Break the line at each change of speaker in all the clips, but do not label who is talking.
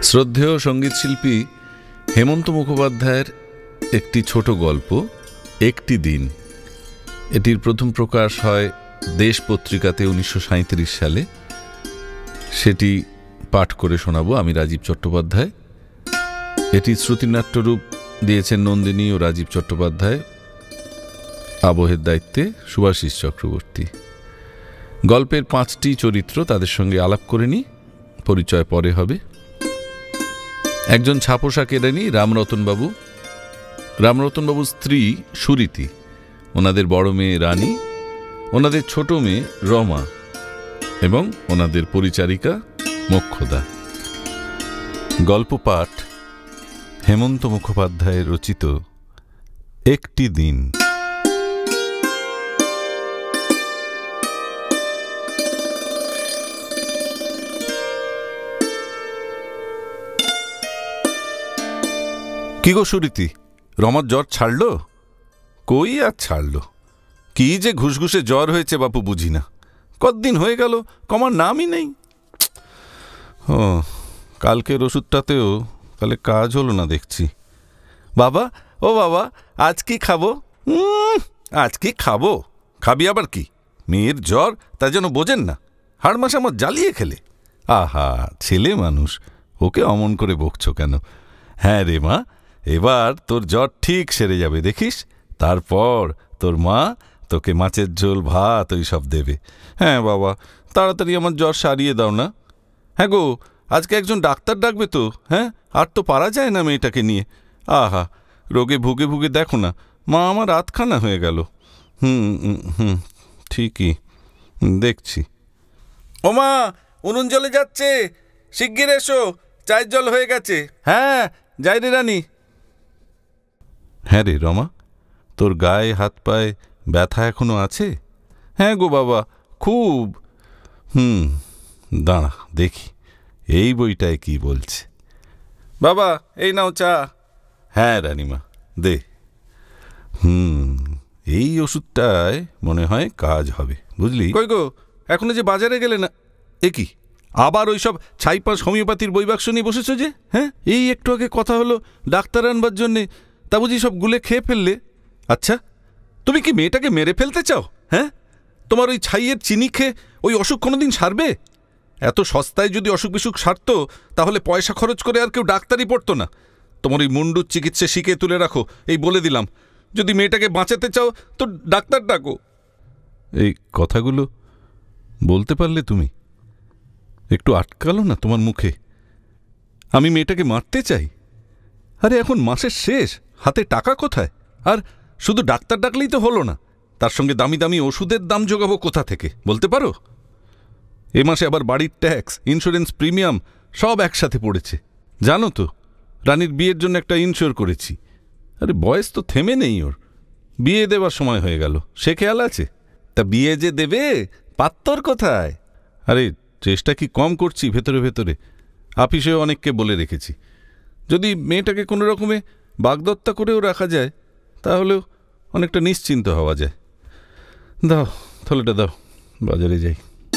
শ্রদ্ধেয় সঙ্গীতশিল্পী হেমন্ত মুখোপাধ্যায়ের একটি ছোট গল্প একটি দিন। এটির প্রথম প্রকাশ হয় দেশ পত্রিকাতে 1937 সালে। সেটি পাঠ করে শোনাবো আমি, রাজীব চট্টোপাধ্যায়। এটি শ্রুতিনাট্য রূপ দিয়েছেন নন্দিনী ও রাজীব চট্টোপাধ্যায়। আবহের দায়িত্বে সুভাষিস চক্রবর্তী। গল্পের 5টি চরিত্র, তাদের সঙ্গে আলাপ করে নি, পরিচয় পরে হবে। একজন ছাপোষা কেরানি রামরতনবাবু, রামরতনবাবুর স্ত্রী সুরীতি, ওনাদের বড় মেয়ে রানী, ওনাদের ছোট মেয়ে রমা এবং ওনাদের পরিচারিকা মোক্ষদা। গল্প পাঠ হেমন্ত মুখোপাধ্যায়ের রচিত একটি দিন। কি গো সুরীতি, রমার জ্বর ছাড়ল? কই আর ছাড়ল, কি যে ঘুষঘুষে জ্বর হয়েছে বাপু বুঝি না। কতদিন হয়ে গেল, কমার নামই নেই। ও, কালকের ওষুধটাতেও তাহলে কাজ হলো না দেখছি। বাবা, ও বাবা, আজ কি খাবো? আজ কি খাবো? খাবি আবার কি? মেয়ের জ্বর, তা যেন বোঝেন না। হাড় মাস আমার জ্বালিয়ে খেলে। আহা, ছেলে মানুষ, ওকে অমন করে বকছো কেন? হ্যাঁ রে মা, এবার তোর জ্বর ঠিক সেরে যাবে দেখিস। তারপর তোর মা তোকে মাছের ঝোল, ভাত ওই সব দেবে। হ্যাঁ বাবা, তাড়াতাড়ি আমার জ্বর সারিয়ে দাও না। হ্যাঁ গো, আজকে একজন ডাক্তার ডাকবে তো। হ্যাঁ, আর তো পারা যায় না মেয়েটাকে নিয়ে। আহা, রোগে ভুগে ভুগে দেখো না, মা আমার আধখানা হয়ে গেল। ঠিকই দেখছি। ও মা, উনুন জ্বলে যাচ্ছে, শিগগির এসো, চায়ের জল হয়ে গেছে। হ্যাঁ, যাই রে রানী। হ্যাঁ রে রমা, তোর গায়ে হাত পায়ে ব্যথা এখনো আছে? হ্যাঁ গো বাবা, খুব। দাঁড়া দেখি এই বইটায় কি বলছে। বাবা, এই নাও চা। হ্যাঁ রানীমা, দে। এই ওষুধটায় মনে হয় কাজ হবে, বুঝলি? কই গো, এখনো যে বাজারে গেলে না? এ কি, আবার ওই সব ছাইপাশ হোমিওপ্যাথির বই বাক্স নিয়ে বসেছো যে? হ্যাঁ, এই একটু আগে কথা হলো ডাক্তার আনবার জন্যে, তা বুঝি সব গুলে খেয়ে ফেললে? আচ্ছা, তুমি কি মেয়েটাকে মেরে ফেলতে চাও? হ্যাঁ, তোমার ওই ছাইয়ের চিনি খেয়ে ওই অসুখ কোনোদিন সারবে? এত সস্তায় যদি অসুখ বিসুখ সারতো তাহলে পয়সা খরচ করে আর কেউ ডাক্তারই পড়তো না। তোমার ওই মুন্ডুর চিকিৎসা শিখে তুলে রাখো, এই বলে দিলাম। যদি মেয়েটাকে বাঁচাতে চাও তো ডাক্তার ডাকো। এই কথাগুলো বলতে পারলে তুমি? একটু আটকালো না তোমার মুখে? আমি মেয়েটাকে মারতে চাই? আরে এখন মাসের শেষ, হাতে টাকা কোথায়? আর শুধু ডাক্তার ডাকলেই তো হলো না, তার সঙ্গে দামি দামি ওষুধের দাম জোগাবো কোথা থেকে বলতে পারো? এ মাসে আবার বাড়ির ট্যাক্স, ইন্স্যুরেন্স, প্রিমিয়াম সব একসাথে পড়েছে। জানো তো, রানীর বিয়ের জন্য একটা ইনশিওর করেছি। আরে বয়স তো থেমে নেই ওর, বিয়ে দেওয়ার সময় হয়ে গেল, সে খেয়াল আছে? তা বিয়ে যে দেবে, পাত্তর কোথায়? আরে চেষ্টা কি কম করছি ভেতরে ভেতরে, আপিসেও অনেককে বলে রেখেছি। যদি মেয়েটাকে কোনো রকমে বাগদত্তা করেও রাখা যায় তাহলেও অনেকটা নিশ্চিন্ত হওয়া যায়। দাও থলেটা দাও, বাজারে যাই।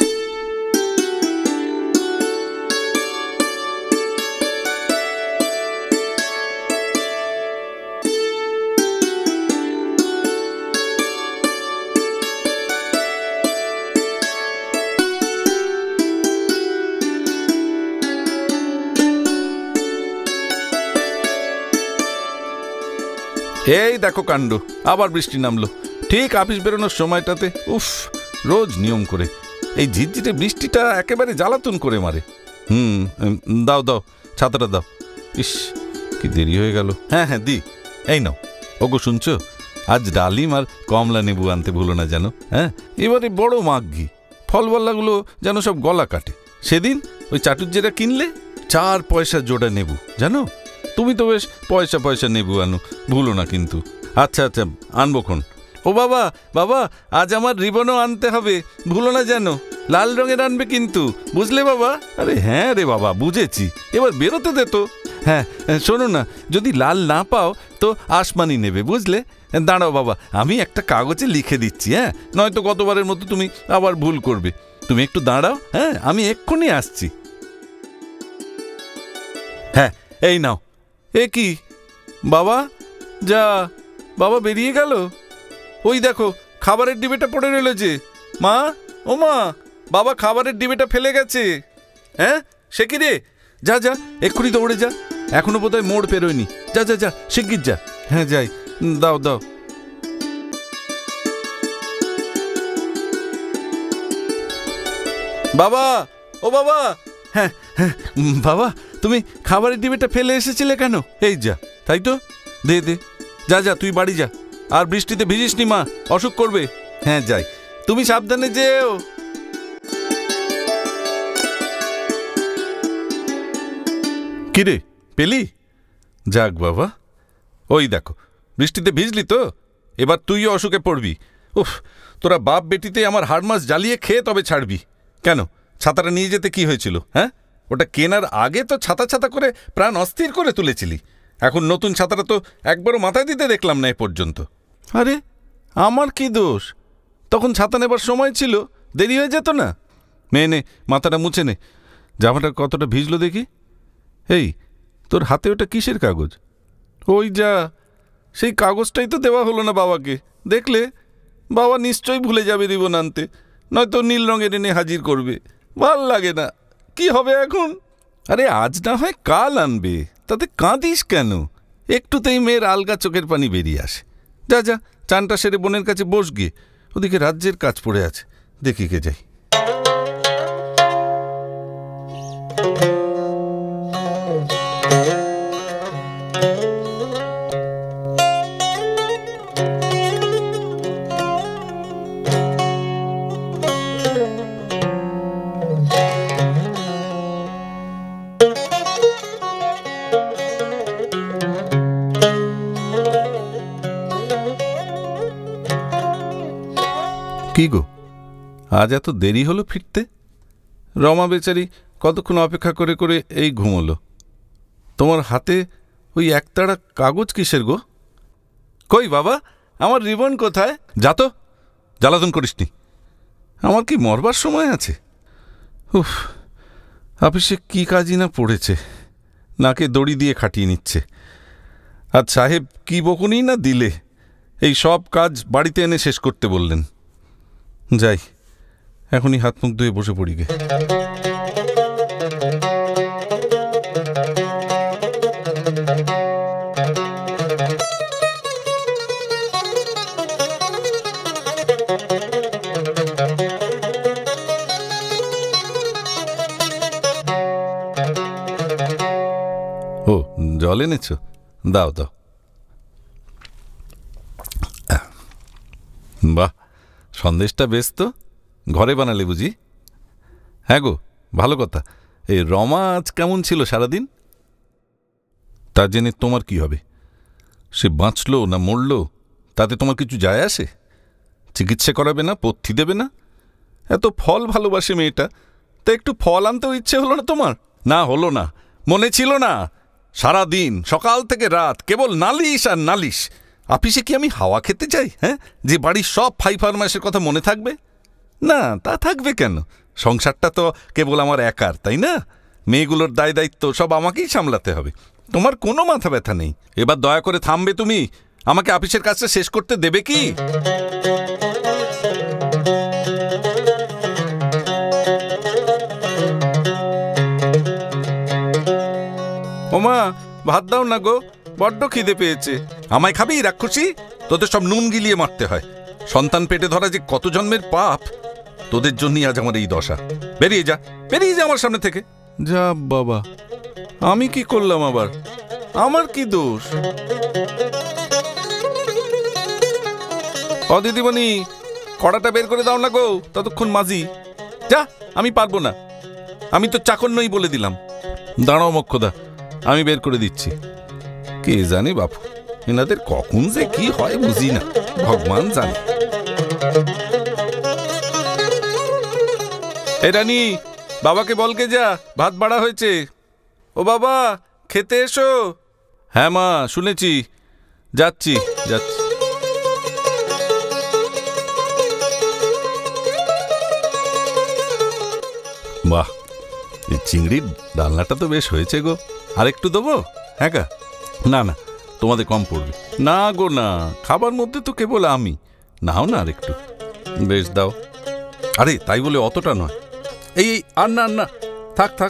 এই দেখো কাণ্ড, আবার বৃষ্টি নামলো ঠিক আপিস বেরোনোর সময়টাতে। উফ, রোজ নিয়ম করে এই ঝিরঝিরে বৃষ্টিটা একেবারে জ্বালাতন করে মারে। দাও দাও, ছাতাটা দাও। ইস, কি দেরি হয়ে গেল। হ্যাঁ হ্যাঁ দি, এই নাও। ওগো শুনছো, আজ ডালিম আর কমলা লেবু আনতে ভুলো না যেন। হ্যাঁ, এবারে বড় মাঘী, ফলবল্লাগুলো যেন সব গলা কাটে। সেদিন ওই চাটুজ্জেরা কিনলে 4 পয়সা জোড়া নেবু, জানো? তুমি তো বেশ পয়সা পয়সা নেবু আনো, ভুলো না কিন্তু। আচ্ছা আচ্ছা, আনবোক্ষণ। ও বাবা, বাবা আজ আমার রিবনও আনতে হবে, ভুলো না যেন। লাল রঙের আনবে কিন্তু, বুঝলে বাবা? আরে হ্যাঁ রে বাবা, বুঝেছি, এবার বেরোতে দে তো। হ্যাঁ শোনো না, যদি লাল না পাও তো আসমানি নেবে, বুঝলে? দাঁড়াও বাবা, আমি একটা কাগজে লিখে দিচ্ছি। হ্যাঁ, নয়তো গতবারের মতো তুমি আবার ভুল করবে। তুমি একটু দাঁড়াও, হ্যাঁ আমি এক্ষুনি আসছি। হ্যাঁ এই নাও। এ কি বাবা, যা বাবা বেরিয়ে গেল। ওই দেখো খাবারের ডিবেটা পড়ে রইল যে। মা, ও মা, বাবা খাবারের ডিবেটা ফেলে গেছে। হ্যাঁ সে কি রে? যা যা এক্ষুনি দৌড়ে যা, এখনো বোধহয় মোড় পেরোয়নি। যা যা যা শিগগির যা। হ্যাঁ যাই, দাও দাও। বাবা, ও বাবা, হ্যাঁ হ্যাঁ বাবা, তুমি খাবারের ডিবেটা ফেলে এসেছিলে কেন? এই যা, তাই তো, দে দে, যা যা তুই বাড়ি যা। আর বৃষ্টিতে ভিজিস নি মা, অসুখ করবে। হ্যাঁ যাই, তুমি সাবধানে যেও। কিরে পেলি? যাক বাবা, ওই দেখো বৃষ্টিতে ভিজলি তো, এবার তুইও অসুখে পড়বি। উফ, তোরা বাপ বেটিতে আমার হাড় মাস জ্বালিয়ে খেয়ে তবে ছাড়বি। কেন ছাতাটা নিয়ে যেতে কি হয়েছিল? হ্যাঁ, ওটা কেনার আগে তো ছাতা ছাতা করে প্রাণ অস্থির করে তুলেছিলি। এখন নতুন ছাতাটা তো একবারও মাথায় দিতে দেখলাম না এ পর্যন্ত। আরে আমার কি দোষ? তখন ছাতা নেবার সময় ছিল, দেরি হয়ে যেত না। নে নে মাথাটা মুছে নে। জামাটা কতটা ভিজলো দেখি। এই তোর হাতে ওটা কিসের কাগজ? ওই যা, সেই কাগজটাই তো দেওয়া হলো না বাবাকে। দেখলে বাবা নিশ্চয়ই ভুলে যাবে রিবন আনতে, নয়তো নীল রঙের এনে হাজির করবে। ভাল লাগে না, কি হবে এখন? আরে আজ না হয় কাল আনবে, তাতে কাঁদিস কেন? একটুতেই মেয়ের আলগা চোখের পানি বেরিয়ে আসে। যা যা চানটা সেরে বোনের কাছে বস গিয়ে, ওদিকে রাজ্যের কাজ পড়ে আছে, দেখি কে যাই। কি গো, আজ এত দেরি হলো ফিরতে? রমা বেচারি কতক্ষণ অপেক্ষা করে করে এই ঘুমোলো। তোমার হাতে ওই একতাড়া কাগজ কিসের গো? কই বাবা, আমার রিবন কোথায়? যা তো, জ্বালাতন করিসনি। আমার কি মরবার সময় আছে? উফ, অফিসে কি কাজই না পড়েছে, নাকে দড়ি দিয়ে খাটিয়ে নিচ্ছে। আর সাহেব কি বকুনি না দিলে, এই সব কাজ বাড়িতে এনে শেষ করতে বললেন। যাই, এখনই হাত মুখ ধুয়ে বসে পড়ি গে। ও জল এনেছ, দাও দাও। বাহ, সন্দেশটা বেশ তো, ঘরে বানালে বুঝি? হ্যাঁ গো, ভালো কথা। এই রমা আজ কেমন ছিল সারাদিন? তা জেনে তোমার কি হবে? সে বাঁচলো না মরল তাতে তোমার কিছু যায় আসে? চিকিৎসা করাবে না, পথ্যি দেবে না? এত ফল ভালোবাসে মেয়েটা, তা একটু ফল আনতেও ইচ্ছে হলো না তোমার? না হলো না, মনে ছিল না? সারাদিন সকাল থেকে রাত কেবল নালিশ আর নালিশ। অফিসে কি আমি হাওয়া খেতে চাই? হ্যাঁ, যে বাড়ির সব ফাই ফারমাইশের কথা মনে থাকবে? না, তা থাকবে কেন? সংসারটা তো কেবল আমার একার, তাই না? মেয়েগুলোর দায় দায়িত্ব সব আমাকেই সামলাতে হবে। তোমার কোনো মাথা ব্যথা নেই। এবার দয়া করে থামবে তুমি? আমাকে অফিসের কাজটা শেষ করতে দেবে কি? ওমা, ভাত দাও না গো, বড্ড খিদে পেয়েছে। আমায় খাবি রাক্ষসী? তোদের সব নুন গিলিয়ে মারতে হয়। সন্তান পেটে ধরা যে কত জন্মের পাপ, তোদের জন্যই আজ আমার এই দশা। বেরিয়ে যা, বেরিয়ে যা আমার সামনে থেকে। যা বাবা, আমি কি করলাম আবার? আমার কি দোষ? ও দিদিমণি, কড়াটা বের করে দাও না গো, ততক্ষণ মাজি। যা, আমি পারবো না, আমি তো চাকর নই বলে দিলাম। দাঁড়াও মোক্ষদা, আমি বের করে দিচ্ছি। কে জানে বাপু, এনাদের কখন যে কি হয় বুঝি না, ভগবান জানে। এ রানী, বাবাকে বলকে যা, ভাত বাড়া হয়েছে। ও বাবা, খেতে এসো। হ্যাঁ মা, শুনেছি, যাচ্ছি যাচ্ছি। বাহ, এই চিংড়ির ডালনাটা তো বেশ হয়েছে গো। আর একটু দেবো? হ্যাঁ গা? না না, তোমাদের কম পড়বে। না গো না, খাবার মধ্যে তো কেবল আমি। নাও না আর একটু। বেশ দাও। আরে তাই বলে অতটা নয়। এই আর না আর না, থাক থাক।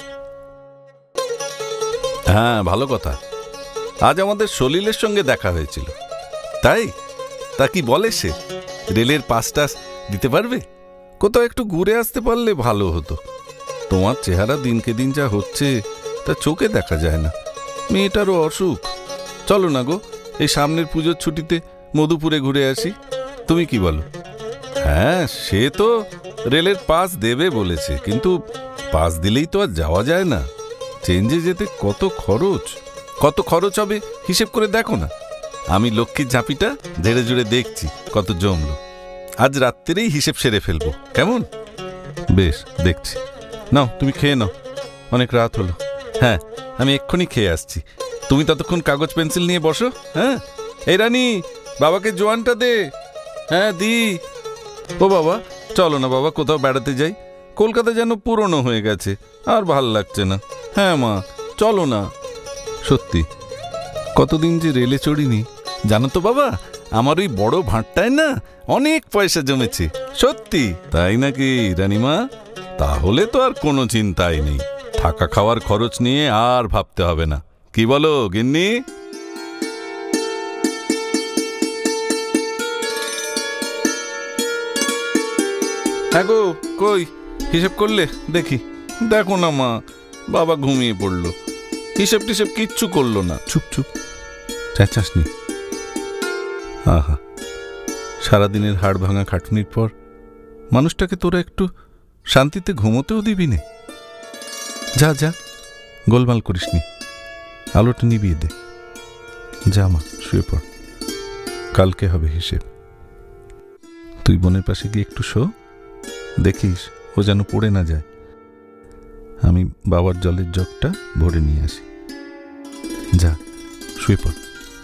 হ্যাঁ ভালো কথা, আজ আমাদের সলিলের সঙ্গে দেখা হয়েছিল। তাই? তা কি বলে সে? রেলের পাসটাস দিতে পারবে? কোথাও একটু ঘুরে আসতে পারলে ভালো হতো। তোমার চেহারা দিনকে দিন যা হচ্ছে তা চোখে দেখা যায় না। মেয়েটারও অসুখ। চলো না গো, এই সামনের পুজোর ছুটিতে মধুপুরে ঘুরে আসি। তুমি কি বলো? হ্যাঁ সে তো রেলের পাস দেবে বলেছে, কিন্তু পাস দিলেই তো আর যাওয়া যায় না। চেঞ্জে যেতে কত খরচ হবে হিসেব করে দেখো না। আমি লক্ষ্মীর ঝাঁপিটা ঝেড়ে জুড়ে দেখছি কত জমলো। আজ রাত্রেই হিসেব সেরে ফেলবো, কেমন? বেশ, দেখছি। নাও তুমি খেয়ে নাও, অনেক রাত হলো। হ্যাঁ আমি এক্ষুনি খেয়ে আসছি, তুমি ততক্ষণ কাগজ পেন্সিল নিয়ে বসো। হ্যাঁ এই রানী, বাবাকে জোয়ানটা দে। হ্যাঁ দি। ও বাবা, চলো না বাবা কোথাও বেড়াতে যাই। কলকাতা যেন পুরনো হয়ে গেছে, আর ভাল লাগছে না। হ্যাঁ মা চলো না। সত্যি কতদিন যে রেলে চড়িনি। জানো তো বাবা, আমার ওই বড় ভাঁটটায় না অনেক পয়সা জমেছে। সত্যি? তাই নাকি রানীমা? তাহলে তো আর কোনো চিন্তাই নেই, থাকা খাওয়ার খরচ নিয়ে আর ভাবতে হবে না। কি বলো গিন্নি? হ্যাঁ গো, কই হিসেব করলে দেখি? দেখো না মা, বাবা ঘুমিয়ে পড়লো, হিসেব টিসেব কিচ্ছু করলো না। চুপ চুপ, চেঁচাসনি। আহা, সারাদিনের হাড় ভাঙা খাটুনির পর মানুষটাকে তোরা একটু শান্তিতে ঘুমোতেও দিবি নে। যা যা, গোলমাল করিসনি, আলোটা নিবিয়ে দে। যা মা, শুয়ে পড়, কালকে হবে হিসেব। তুই বোনের পাশে গিয়ে একটু শো, দেখিস ও যেন পড়ে না যায়। আমি বাবার জলের জগটা ভরে নিয়ে আসি। যা শুয়ে পড়।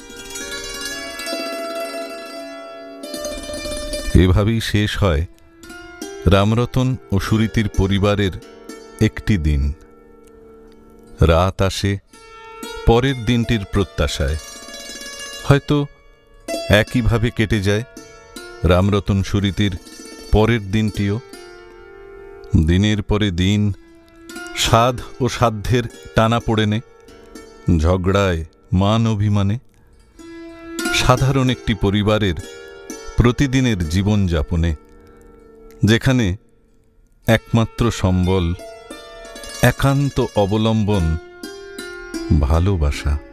এভাবেই শেষ হয় রামরতন ও সুরীতির পরিবারের একটি দিন। রাত আসে পরের দিনটির প্রত্যাশায়। হয়তো একইভাবে কেটে যায় রামরতন সুরীতির পরের দিনটিও। দিনের পরে দিন সাধ ও সাধ্যের টানা পড়েনে, ঝগড়ায়, মান অভিমানে। সাধারণ একটি পরিবারের প্রতিদিনের জীবনযাপনে, যেখানে একমাত্র সম্বল, একান্ত অবলম্বন ভালোবাসা।